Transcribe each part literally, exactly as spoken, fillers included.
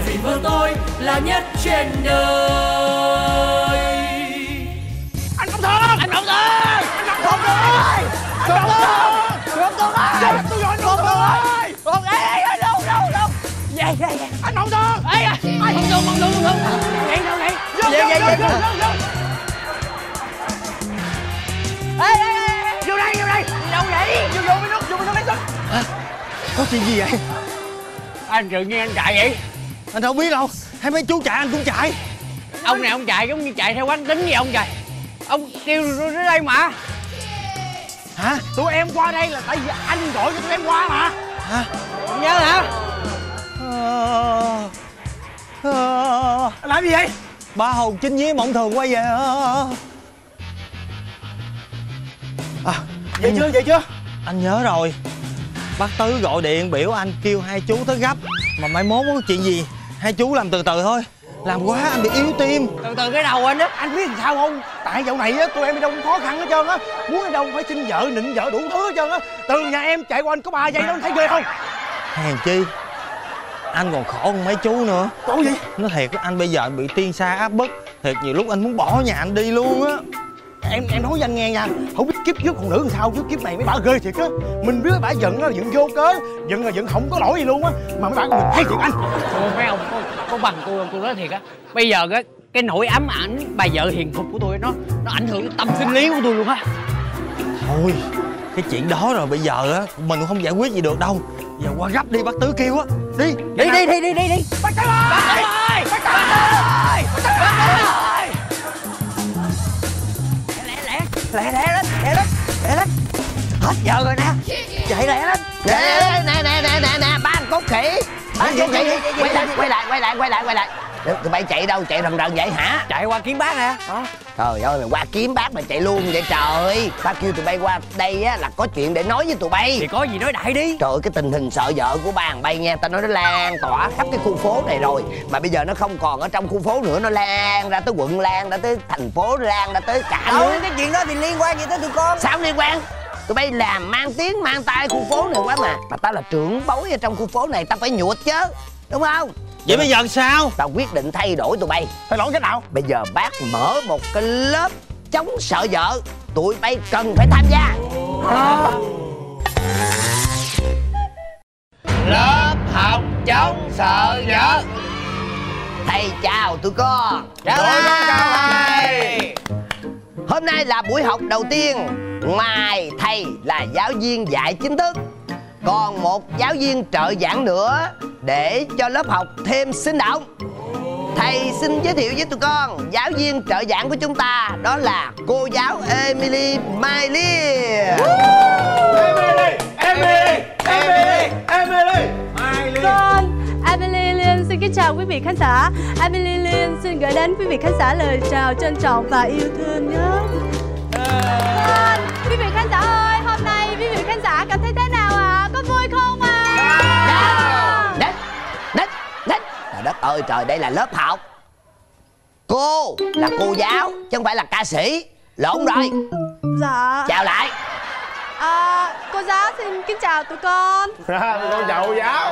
vì vợ tôi là nhất trên đời. Anh Công Thương! Anh Công Thương! Anh Công Thương ơi! Công Thương! Công Thương ơi! Tôi gọi anh Công Thương ơi! Công ơi ơi đâu đâu đâu! Về về về! Anh Công Thương! Ê à! Công Thương Công Thương Công Thương! Vậy đâu vậy? Về về về về! Ê ê ê! Vô đây vô đây! Đâu vậy? Vô vô với nước vô với nước lấy sức! Có chuyện gì vậy? Anh tự nhiên anh chạy vậy? Anh đâu biết đâu. Thấy mấy chú chạy anh cũng chạy. Ông này ông chạy giống như chạy theo quán tính vậy ông trời. Ông kêu đến đây mà. Hả? Tụi em qua đây là tại vì anh gọi cho tụi em qua mà. Hả? Không nhớ hả? Ờ... Ờ... Làm gì vậy? Ba hồn chính với Mộng Thường quay về. À, về chưa về chưa? Anh nhớ rồi. Bác Tứ gọi điện biểu anh kêu hai chú tới gấp. Mà mai mốt có chuyện gì hai chú làm từ từ thôi. Làm quá anh bị yếu tim. Từ từ cái đầu anh á. Anh biết làm sao không? Tại dạo này á tụi em đi đâu cũng khó khăn hết trơn á. Muốn đi đâu phải xin vợ nịnh vợ đủ thứ hết trơn á. Từ nhà em chạy qua anh có ba giây đó anh thấy ghê không? Hèn chi anh còn khổ hơn mấy chú nữa. Khổ gì? Nói thiệt anh bây giờ bị tiên sa áp bức. Thiệt nhiều lúc anh muốn bỏ nhà anh đi luôn á. Em em nói với anh nghe nha, không biết kiếp trước phụ nữ làm sao chứ kiếp này mấy bả ghê thiệt á. Mình biết mấy bả giận á, giận vô cớ, giận là giận không có lỗi gì luôn á, mà mấy bả còn thấy thiệt anh. Thôi mấy ông có, có bằng tôi tôi nói thiệt á. Bây giờ á cái nỗi ám ảnh bà vợ hiền thục của tôi nó nó ảnh hưởng đến tâm sinh lý của tôi luôn á. Thôi cái chuyện đó rồi bây giờ á mình cũng không giải quyết gì được đâu. Giờ qua gấp đi bác Tứ kêu á. Đi đi đi đi đi đi đi. Bác Tứ ơi! Bác Tứ ơi! Bác Tứ ơi! Lẹ lẹ lên, lẹ lên, lẹ lên. Hết giờ rồi nè. Chạy lẹ lên. Lẹ lên, nè nè nè nè nè, ba cốt khỉ. Ba cốt khỉ, quay lại, quay lại, quay lại, quay lại, quay lại. Tụi bay chạy đâu, chạy rần rần vậy hả? Chạy qua kiếm bác nè. Trời ơi, mày qua kiếm bác mà chạy luôn vậy trời. Bác kêu tụi bay qua đây á là có chuyện để nói với tụi bay. Thì có gì nói đại đi. Trời ơi, cái tình hình sợ vợ của ba thằng bay nghe, tao nói nó lan tỏa khắp cái khu phố này rồi. Mà bây giờ nó không còn ở trong khu phố nữa, nó lan ra tới quận, lan ra tới thành phố, lan ra tới cả nước. Cái chuyện đó thì liên quan gì tới tụi con? Sao liên quan? Tụi bay làm mang tiếng mang tay khu phố này quá mà. Mà tao là trưởng bối ở trong khu phố này, tao phải nhuột chứ, đúng không? Vậy bây giờ sao? Tao quyết định thay đổi tụi bay. Thay đổi cái nào? Bây giờ bác mở một cái lớp chống sợ vợ. Tụi bay cần phải tham gia. À. Lớp học chống sợ vợ. Thầy chào tụi con. Chào thầy. Hôm nay là buổi học đầu tiên. Ngoài thầy là giáo viên dạy chính thức, còn một giáo viên trợ giảng nữa để cho lớp học thêm sinh động. Thầy xin giới thiệu với tụi con giáo viên trợ giảng của chúng ta, đó là cô giáo Emily Mai Liên. Emily, Emily, Emily, Emily, Mai Liên. Con Emily Liên xin kính chào quý vị khán giả. Emily Liên xin gửi đến quý vị khán giả lời chào trân trọng và yêu thương nhé. Con, quý vị khán giả ơi, hôm nay quý vị khán giả cảm thấy thế nào ạ? À? Có vui không ạ? À? Đất, đất, đất. Trời đất ơi trời, đây là lớp học. Cô là cô giáo chứ không phải là ca sĩ. Lộn rồi. Dạ. Chào lại. À, cô giáo xin kính chào tụi con. Cô chào cô giáo.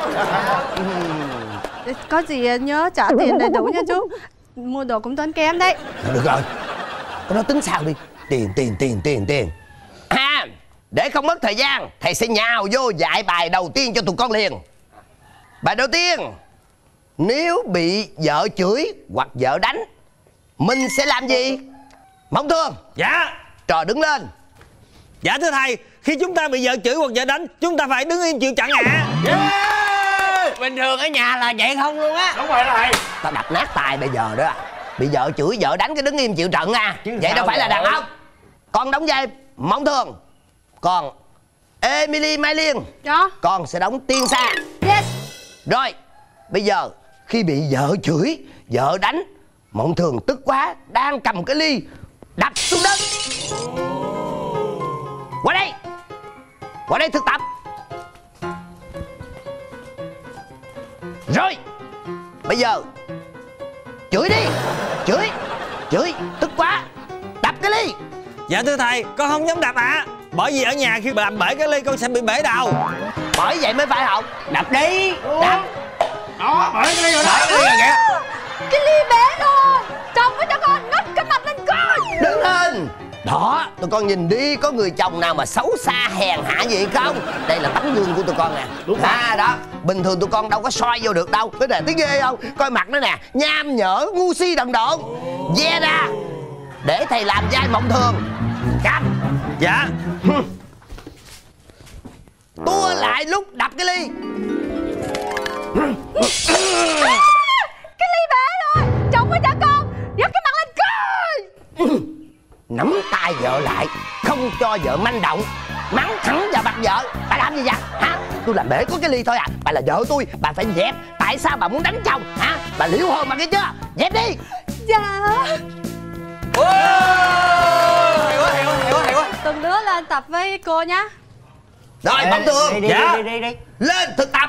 Có gì nhớ trả tiền đầy đủ nha chú. Mua đồ cũng tốn kém đấy. Được rồi, cái đó tính sao đi. Tiền, tiền, tiền, tiền, tiền. À, để không mất thời gian, thầy sẽ nhào vô dạy bài đầu tiên cho tụi con liền. Bài đầu tiên. Nếu bị vợ chửi hoặc vợ đánh, mình sẽ làm gì? Mộng Thương. Dạ. Trò đứng lên. Dạ thưa thầy, khi chúng ta bị vợ chửi hoặc vợ đánh, chúng ta phải đứng im chịu trận ạ. À. Yeah. Bình thường ở nhà là vậy không luôn á. Đúng rồi đó thầy. Tao đập nát tài bây giờ đó. Bị vợ chửi vợ đánh cái đứng im chịu trận à. Chứ vậy đâu phải là đàn ông. Con đóng vai Mộng Thường, còn Emily Mai Liên, dạ, con sẽ đóng Tiên Sa. Yes. Rồi, bây giờ khi bị vợ chửi, vợ đánh, Mộng Thường tức quá, đang cầm cái ly đập xuống đất. Qua đây, qua đây thực tập. Rồi, bây giờ chửi đi, chửi, chửi, tức quá, đập cái ly. Dạ thưa thầy, con không dám đập ạ. À. Bởi vì ở nhà khi làm bể cái ly con sẽ bị bể đầu. Bởi vậy mới phải học. Đập đi, đập. Đó, bể cái ly rồi đó. Đó, tụi con nhìn đi, có người chồng nào mà xấu xa hèn hạ gì không? Đây là tấm gương của tụi con nè. Đúng à, đó, bình thường tụi con đâu có soi vô được đâu. Cái này thấy ghê không? Coi mặt nó nè, nham nhở, ngu si đần độn. Ve ra, để thầy làm vai Mộng Thường. Cầm. Dạ. Tua lại lúc đập cái ly. À, cái ly bể rồi. Chồng với trả con dắt cái mặt lên coi. Nắm tay vợ lại, không cho vợ manh động, mắng thẳng vào mặt vợ. Bà làm gì vậy hả? Tôi làm bể có cái ly thôi à. Bà là vợ tôi, bà phải dẹp. Tại sao bà muốn đánh chồng hả? Bà liễu hồn mà nghe chưa? Dẹp đi. Dạ. Wow, hay quá, hay quá, hay quá, hay quá. Từng đứa lên tập với cô nhá. Rồi Mộng Thường. Đi đi, Dạ. đi đi đi. Lên thực tập.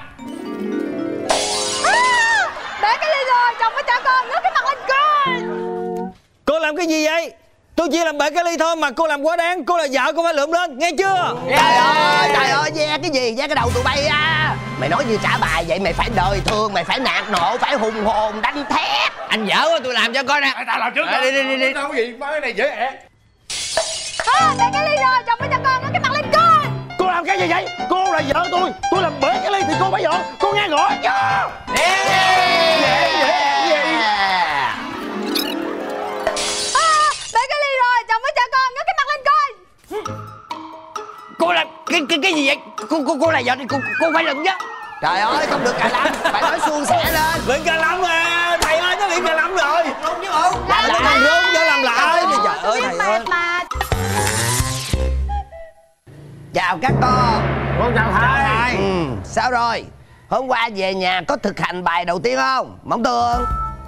À, bể cái ly rồi, chồng với trả con nhấc cái mặt lên coi. Cô làm cái gì vậy? Tôi chỉ làm bể cái ly thôi mà cô làm quá đáng. Cô là vợ, cô phải lượm lên, nghe chưa? Trời ơi, trời ơi, ve cái gì, ve cái đầu tụi bay á. Mày nói như trả bài vậy, mày phải đời thường, mày phải nạt nộ, phải hùng hồn, đánh thét. Anh dở quá, tôi làm cho coi nè. Tao làm trước. Đi đi đi đi. Đâu có gì, má cái này dễ ẹt. À, bể cái ly rồi, chồng với trả con nhấc cái mặt lên coi. Cô làm cái gì vậy? Cô là vợ tôi, tôi làm bể cái ly thì cô phải dọn. Cô nghe rõ chưa? Bể cái ly rồi, chồng với trả con nhấc cái mặt lên coi. Cô làm cái cái cái gì vậy? Cô cô cô là vợ thì cô cô phải lụm chứ. Trời ơi, không được cà lăm, phải nói suôn sẻ lên. Luyện cà lăm à, thầy ơi, nó luyện cà lăm rồi. Đúng chứ không? Làm lại, làm đúng, cho làm lại. Trời ơi, Biết thầy mệt ơi. mà. Chào các con. Con chào thầy. Ừ, sao rồi? Hôm qua về nhà có thực hành bài đầu tiên không? Mộng Thường.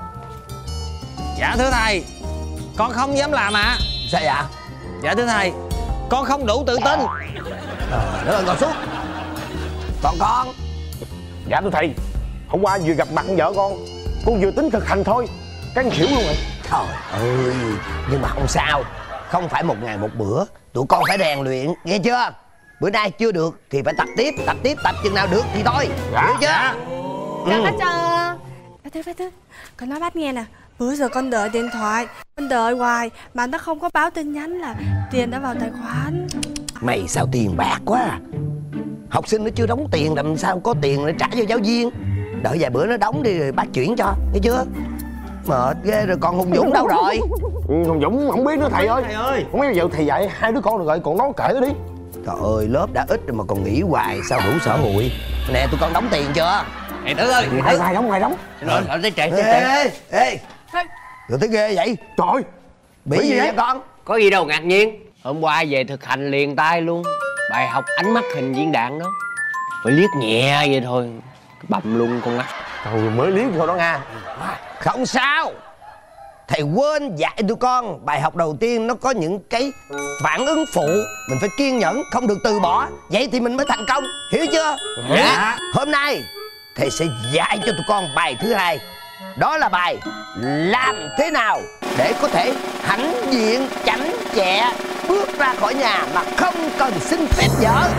Dạ thưa thầy, con không dám làm ạ. Sao vậy? Dạ thưa thầy, con không đủ tự tin. Trời đất ơi, ngồi xuống. Còn con? Dạ thưa thầy, hôm qua vừa gặp mặt con vợ con, con vừa tính thực hành thôi, cái con xỉu luôn rồi. Trời ơi, nhưng mà không sao. Không phải một ngày một bữa, tụi con phải rèn luyện, nghe chưa? Bữa nay chưa được thì phải tập tiếp, tập tiếp, tập chừng nào được thì thôi. Dạ. Hiểu chưa? Dạ. Chào Ừ. bác Trần. Bác Tư, bác Tư, con nói bác nghe nè. Bữa giờ con đợi điện thoại, con đợi hoài mà nó không có báo tin nhắn là tiền đã vào tài khoản. Mày sao tiền bạc quá à? Học sinh nó chưa đóng tiền làm sao có tiền để trả cho giáo viên. Đợi vài bữa nó đóng đi rồi bác chuyển cho, nghe chưa? Mệt ghê rồi. Còn Hùng Dũng đâu rồi? Ừ, Hùng Dũng không biết nữa thầy ơi. Thầy ơi. Không biết giờ thầy dạy hai đứa con được rồi, còn nó kể nó đi. Trời ơi, lớp đã ít rồi mà còn nghỉ hoài sao đủ xã hội. Nè, tụi con đóng tiền chưa? Thầy Tử ơi. Ai ai đóng ai đóng? Rồi, rồi tới trễ tới trễ. Ê, ê, rồi thấy ghê vậy? Trời, Bị gì vậy con? Có gì đâu ngạc nhiên. Hôm qua về thực hành liền tay luôn. Bài học ánh mắt hình viên đạn đó. Phải liếc nhẹ vậy thôi, bầm luôn con mắt. trời mới liếc thôi đó Nga. Không sao. Thầy quên dạy tụi con bài học đầu tiên nó có những cái phản ứng phụ. Mình phải kiên nhẫn, không được từ bỏ. Vậy thì mình mới thành công, hiểu chưa? Dạ. Hôm nay thầy sẽ dạy cho tụi con bài thứ hai. Đó là bài làm thế nào để có thể hãnh diện chảnh chẹ bước ra khỏi nhà mà không cần xin phép vợ.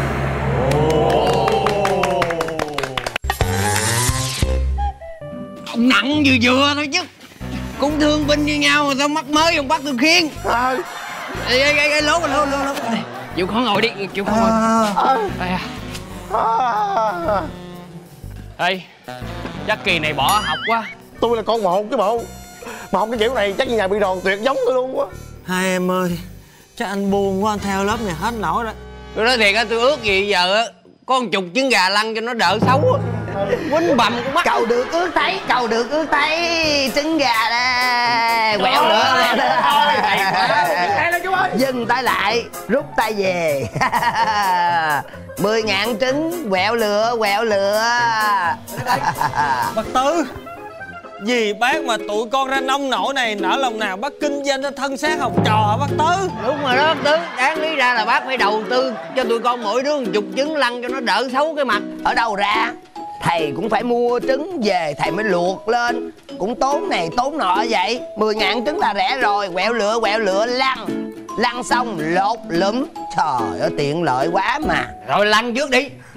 Ông nặng vừa vừa thôi chứ. Cũng thương binh như nhau mà sao mắc mới ông bắt tôi khiêng. Trời. Ê ê ê lố lố lố lố. Chịu khó ngồi đi, chịu khó ngồi. Ê à. À. Ê, chắc kỳ này bỏ học quá. Tôi là con một chứ bộ. Mà không cái kiểu này chắc như nhà bị đòn tuyệt giống tôi luôn quá. Hai em ơi, chắc anh buồn quá, anh theo lớp này hết nổi rồi. Tôi nói thiệt á, tôi ước gì giờ á có một chục trứng gà lăn cho nó đỡ xấu á. Quýnh bầm con mắt. Cầu được ước thấy, cầu được ước thấy. Trứng gà đây, quẹo nữa. Hay là chú ơi. Dừng tay lại, rút tay về. Mười ngàn trứng, quẹo lựa, quẹo lựa. Bác Tư, vì bác mà tụi con ra nông nổi này, nỡ lòng nào bác kinh doanh cho thân xác học trò hả bác Tư? Đúng rồi đó bác Tư, đáng lý ra là bác phải đầu tư cho tụi con mỗi đứa một chục trứng lăn cho nó đỡ xấu cái mặt. Ở đâu ra? Thầy cũng phải mua trứng về thầy mới luộc lên. Cũng tốn này tốn nọ vậy. Mười ngàn trứng là rẻ rồi. Quẹo lựa quẹo lựa lăn. Lăn xong lột lụm. Trời ơi tiện lợi quá mà. Rồi lăn trước đi,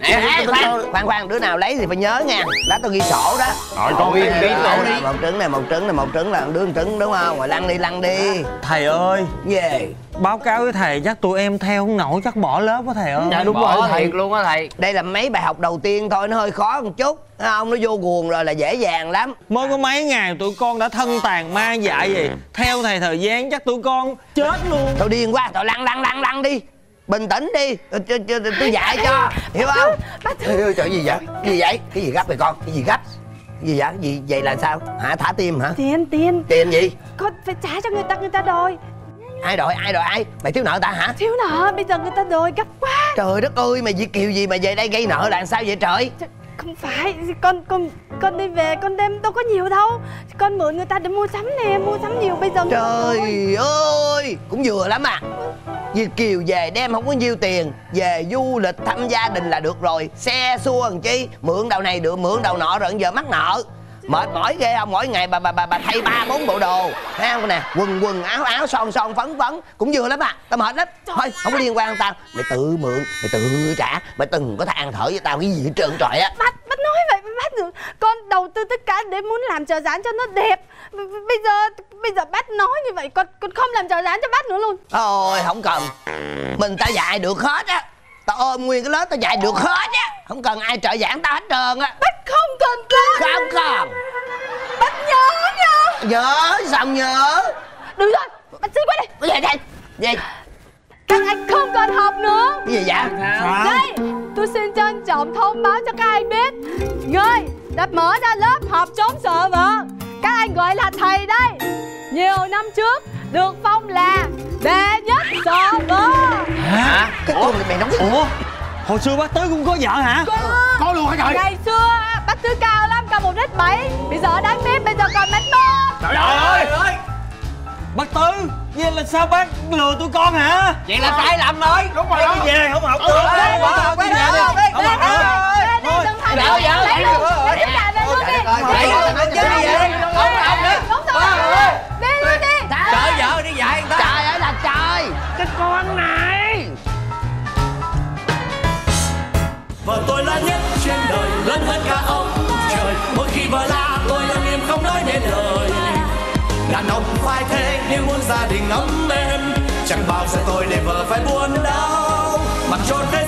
Nè, khoan, khoan khoan, đứa nào lấy thì phải nhớ nha. Đó tôi ghi sổ đó. Rồi con ghi ghi sổ đi. Một trứng này, một trứng này, một trứng là đứa một trứng đúng không? Rồi lăn đi, lăn đi. Thầy ơi, Về. báo cáo với thầy chắc tụi em theo không nổi, chắc bỏ lớp á thầy ơi. Dạ đúng rồi, thiệt luôn á thầy. Đây là mấy bài học đầu tiên thôi, nó hơi khó một chút. Thấy không? Nó vô guồng rồi là dễ dàng lắm. Mới có mấy ngày tụi con đã thân tàn ma dại gì. Theo thầy thời gian chắc tụi con chết luôn. Thôi điên quá, thôi lăn lăn lăn lăn đi. Bình tĩnh đi, tôi dạy cho, hiểu không? Ê, trời gì vậy? Cái gì vậy? Cái gì gấp vậy con? Cái gì gấp? Cái gì vậy? Cái gì vậy là sao? Hả? Thả tim hả? Tiền, tiền. Tiền gì? Con phải trả cho người ta, người ta đòi. Ai đòi? Ai đòi ai? Mày thiếu nợ ta hả? Thiếu nợ, bây giờ người ta đòi gấp quá. Trời đất ơi, mày Việt kiều gì mà về đây gây nợ là sao vậy trời? Không phải, con con con đi về con đem đâu có nhiều đâu. Con mượn người ta để mua sắm nè, mua sắm nhiều bây giờ. Trời ơi, cũng vừa lắm à. Việt kiều về đem không có nhiêu tiền, về du lịch thăm gia đình là được rồi. Xe xua làm chi, mượn đầu này được mượn đầu nọ rồi giờ mắc nợ. Mệt mỏi ghê không? Mỗi ngày bà bà bà bà thay ba bốn bộ đồ, thấy không nè? Quần quần áo áo son son phấn phấn cũng vừa lắm à. Tao mệt lắm. Thôi không có liên quan tao. Mày tự mượn, mày tự trả. Mày từng có than thở với tao cái gì hết trơn trọi á. Bác, bác nói vậy với bác được. Con đầu tư tất cả để muốn làm chợ dán cho nó đẹp. Bây giờ bây giờ bác nói như vậy, con con không làm chợ dán cho bác nữa luôn. Thôi không cần. Mình ta dạy được hết á. Tao ôm nguyên cái lớp tao dạy được hết á. Không cần ai trợ giảng tao hết trơn á. Bác không cần con. Không cần. Bác nhớ nha. Nhớ sao nhớ. Được rồi, bác xin qua đây. Cái gì đây? Gì? Các anh không cần học nữa. Cái gì vậy? Sao? Đây, tôi xin trân trọng thông báo cho các anh biết. Người đã mở ra lớp học chống sợ vợ. Các anh gọi là thầy đây. Nhiều năm trước được phong là đệ nhất sợ vợ. Hả? Cái con này mày nói cái... Ủa? Hồi xưa bác Tứ cũng có vợ hả? Có, Có luôn hả trời? ngày xưa bác Tứ cao lắm, cao một mét bảy. Bây giờ đáng biết bây giờ còn mét một. Trời ơi! Bác Tứ, vậy là sao bác lừa tụi con hả? Vậy là sai lầm rồi. Đúng rồi Cái đó. về không học được. Không học được. Không học được. Thôi. Vợ vợ lấy luôn. Lấy cái cà về luôn đi. Lấy luôn, nói chứ gì vậy? Không học nữa. Đúng rồi. Đi luôn đi. Chở vợ đi dạy người ta. Trời ơi là trời. Cái con này. Vợ tôi là nhất trên đời, lớn hơn cả ông trời. Mỗi khi vợ la tôi lặng im không nói nên lời. Đàn ông phải thế nếu muốn gia đình ấm êm, chẳng bao giờ tôi để vợ phải buồn đau. Mặc cho thế